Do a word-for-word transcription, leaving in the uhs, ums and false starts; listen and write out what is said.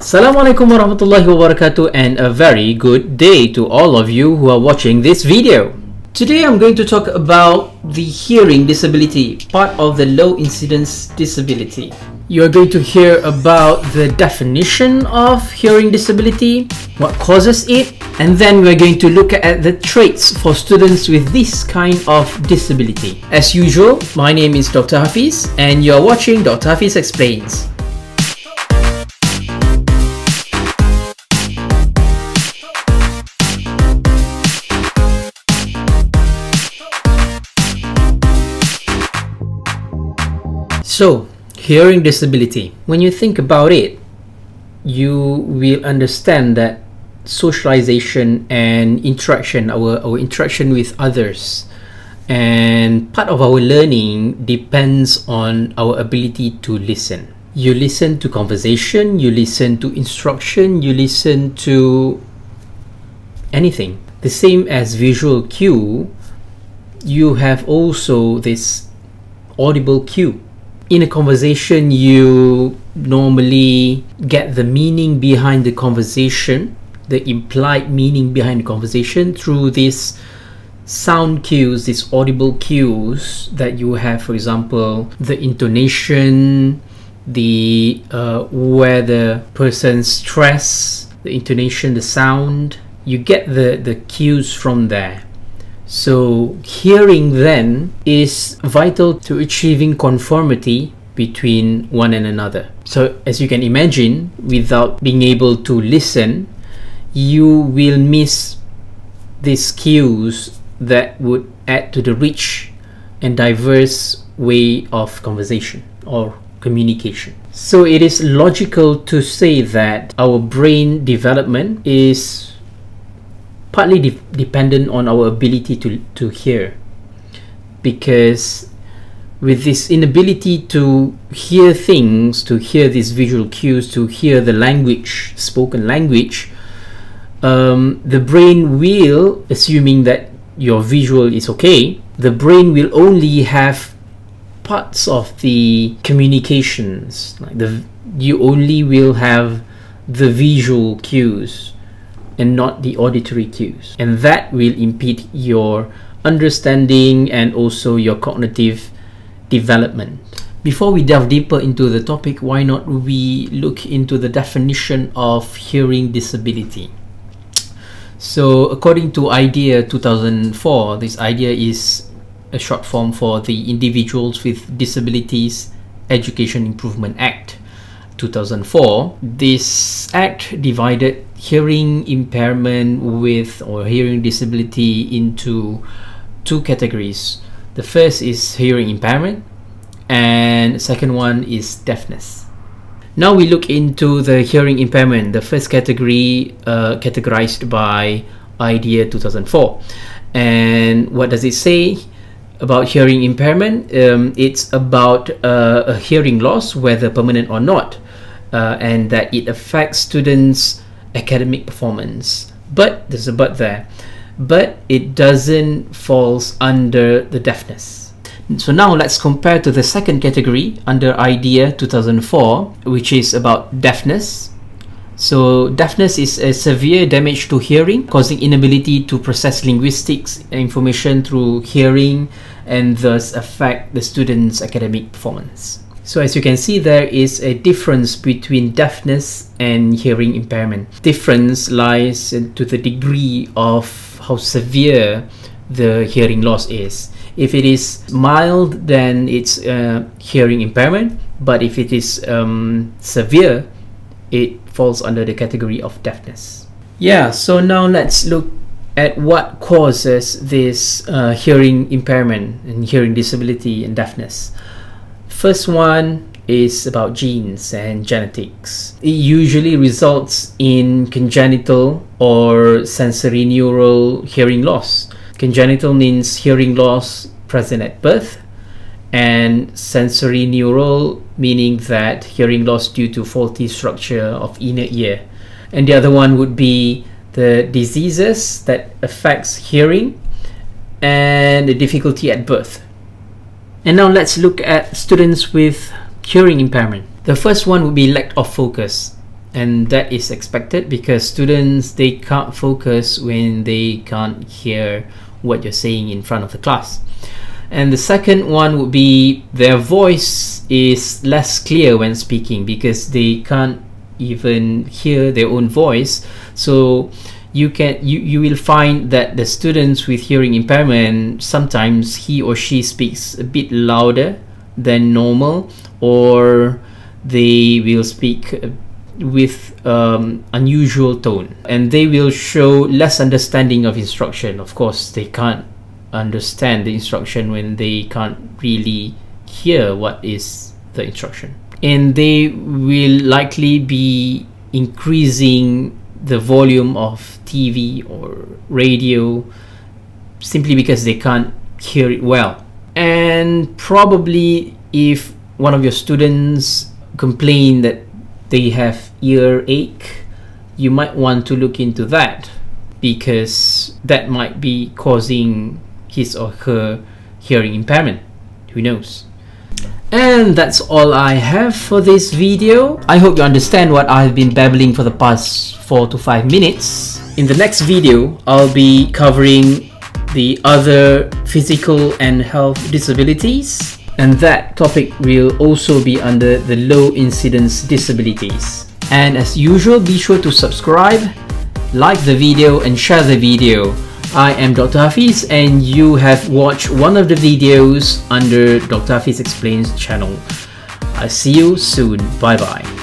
Assalamualaikum warahmatullahi wabarakatuh, and a very good day to all of you who are watching this video. Today I'm going to talk about the hearing disability, part of the low incidence disability. You are going to hear about the definition of hearing disability, what causes it, and then we're going to look at the traits for students with this kind of disability. As usual, my name is Doctor Hafiz and you're watching Doctor Hafiz Explains. So, hearing disability. When you think about it, you will understand that socialization and interaction, our, our interaction with others, and part of our learning depends on our ability to listen. You listen to conversation, you listen to instruction, you listen to anything. The same as visual cue, you have also this audible cue. In a conversation, you normally get the meaning behind the conversation, the implied meaning behind the conversation through these sound cues, these audible cues that you have. For example, the intonation, the uh, where the person's stress, the intonation, the sound. You get the, the cues from there. So hearing then is vital to achieving conformity between one and another. So as you can imagine, without being able to listen, you will miss these cues that would add to the rich and diverse way of conversation or communication. So it is logical to say that our brain development is partly de dependent on our ability to, to hear, because with this inability to hear things, to hear these visual cues, to hear the language, spoken language, um, the brain will, assuming that your visual is okay, the brain will only have parts of the communications, like the you only will have the visual cues and not the auditory cues, and that will impede your understanding and also your cognitive development. Before we delve deeper into the topic, why not we look into the definition of hearing disability. So according to IDEA two thousand four, this IDEA is a short form for the Individuals with Disabilities Education Improvement Act two thousand four. This act divided hearing impairment with or hearing disability into two categories. The first is hearing impairment and the second one is deafness. Now we look into the hearing impairment, the first category uh, categorized by IDEA two thousand four. And what does it say about hearing impairment? Um, it's about uh, a hearing loss, whether permanent or not, uh, and that it affects students' academic performance. But there's a but there, but it doesn't falls under the deafness. So now let's compare to the second category under IDEA two thousand four, which is about deafness. So deafness is a severe damage to hearing, causing inability to process linguistics information through hearing and thus affect the student's academic performance. So as you can see, there is a difference between deafness and hearing impairment. Difference lies to the degree of how severe the hearing loss is. If it is mild, then it's uh, hearing impairment, but if it is um, severe, it falls under the category of deafness. Yeah, so now let's look at what causes this uh, hearing impairment and hearing disability and deafness. First one is about genes and genetics. It usually results in congenital or sensory neural hearing loss. Congenital means hearing loss present at birth, and sensory neural meaning that hearing loss due to faulty structure of inner ear. And the other one would be the diseases that affects hearing and the difficulty at birth. And now let's look at students with hearing impairment. The first one would be lack of focus. and that is expected because students, they can't focus when they can't hear what you're saying in front of the class. And the second one would be their voice is less clear when speaking because they can't even hear their own voice. So you can you, you will find that the students with hearing impairment, sometimes he or she speaks a bit louder than normal, or they will speak with um, unusual tone, and they will show less understanding of instruction. Of course, they can't understand the instruction when they can't really hear what is the instruction, and they will likely be increasing the volume of T V or radio simply because they can't hear it well. And probably if one of your students complain that they have earache, you might want to look into that, because that might be causing his or her hearing impairment. Who knows? And that's all I have for this video. I hope you understand what I've been babbling for the past four to five minutes. In the next video, I'll be covering the other physical and health disabilities, and that topic will also be under the low incidence disabilities. And as usual, be sure to subscribe, like the video and share the video. I am Doctor Hafiz, and you have watched one of the videos under Doctor Hafiz Explains channel. I'll see you soon. Bye bye.